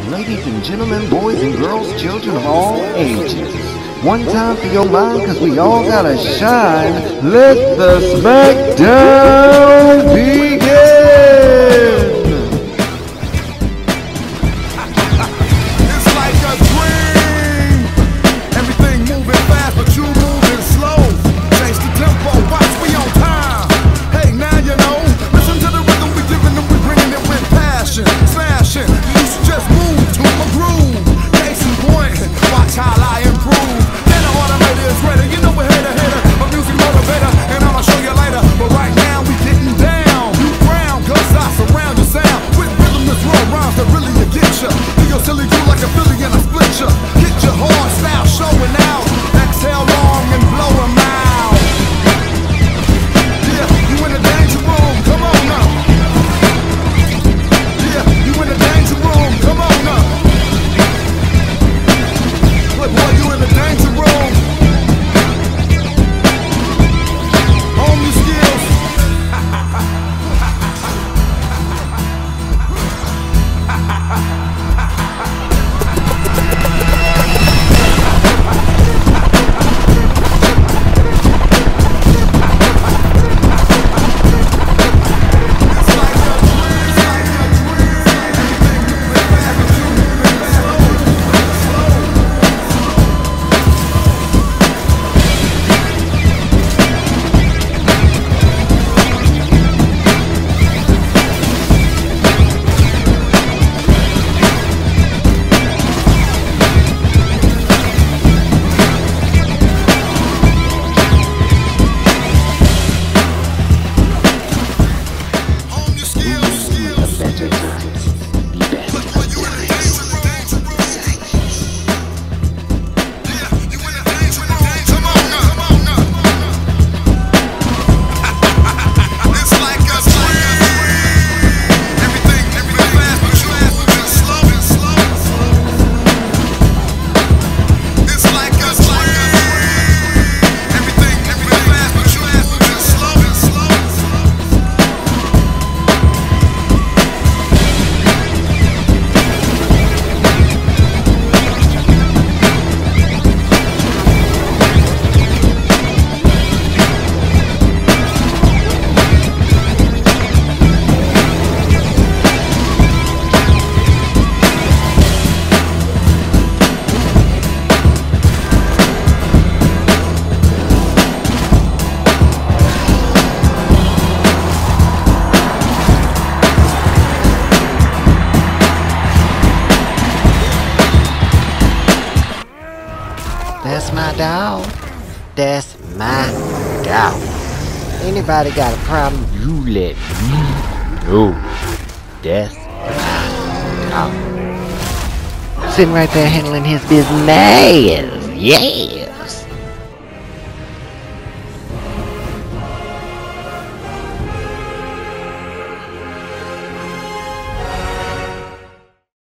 Ladies and gentlemen, boys and girls, children of all ages. One time for your mind, cause we all gotta shine. Let the Smackdown begin! It's like a dream. Everything moving fast, but you moving slow. Change the tempo, watch we on time. Hey, now you know. Listen to the rhythm we giving them, we bringing it with passion. Smashing, you used to just move to a groove. Case in point, watch how I improve. Then the automator is ready, you know we're hater, a music motivator, and I'ma show you later. But right now we getting down. You ground, cause I surround your sound with rhythm that's raw rhymes that really get ya. Do your silly crew like a Philly and I split ya. Get your hard style showing out. Exhale long and blow 'em out. Yeah, you in the danger room, come on now. Yeah, you in the danger room, come on now. Look, boy, you in the danger room. Hone your skills. That's my dog. That's my dog. Anybody got a problem, you let me know. That's my dog. Sitting right there handling his business. Yeah.